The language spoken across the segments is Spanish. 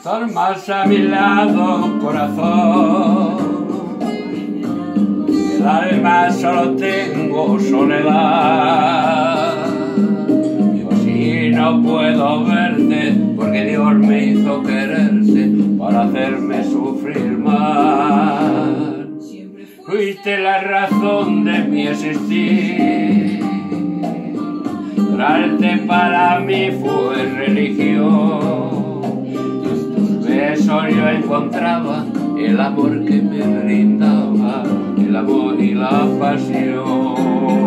estás más a mi lado, corazón. El alma solo tengo soledad. Digo, si no puedo verte, porque Dios me hizo quererse para hacerme sufrir más. Fuiste la razón de mi existir. Llorarte para mí fue religión. En tus besos yo encontraba el amor que me brindaba, el amor y la pasión.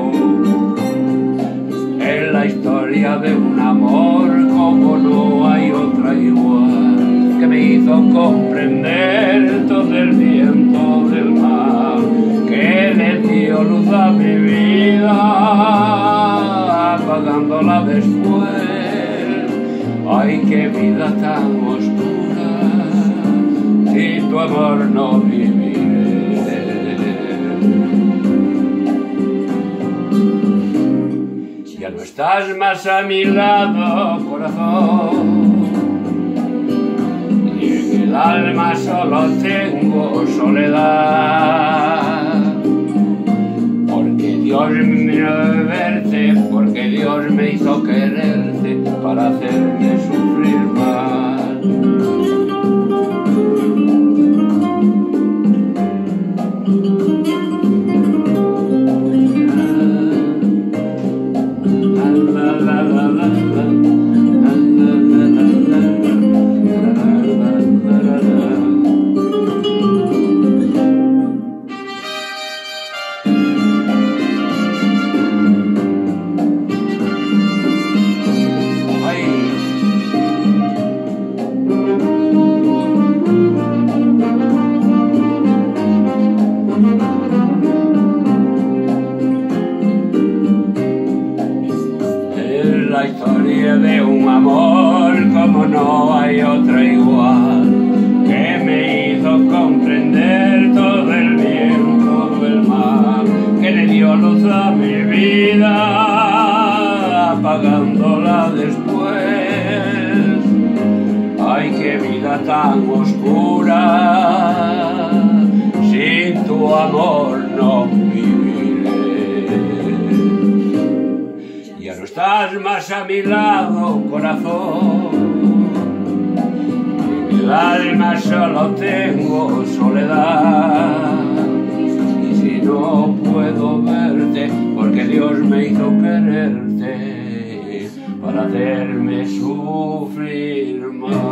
Es la historia de un amor como no hay otra igual, que me hizo comprender todo el viento del mar, que le dio luz a mi vida, apagándola después. Ay, qué vida tan oscura, sin tu amor no viviré. Ya no estás más a mi lado, corazón, y en el alma solo tengo soledad. Porque Dios me hizo verte, porque Dios me hizo quererte para hacerme sufrir más. La historia de un amor como no hay otra igual, que me hizo comprender todo el bien, todo el mal, que le dio luz a mi vida, apagándola después. Ay, qué vida tan oscura, sin tu amor no viviré. Ya no estás más a mi lado, corazón. En el alma solo tengo soledad. Y si no puedo verte, porque Dios me hizo quererte para hacerme sufrir más.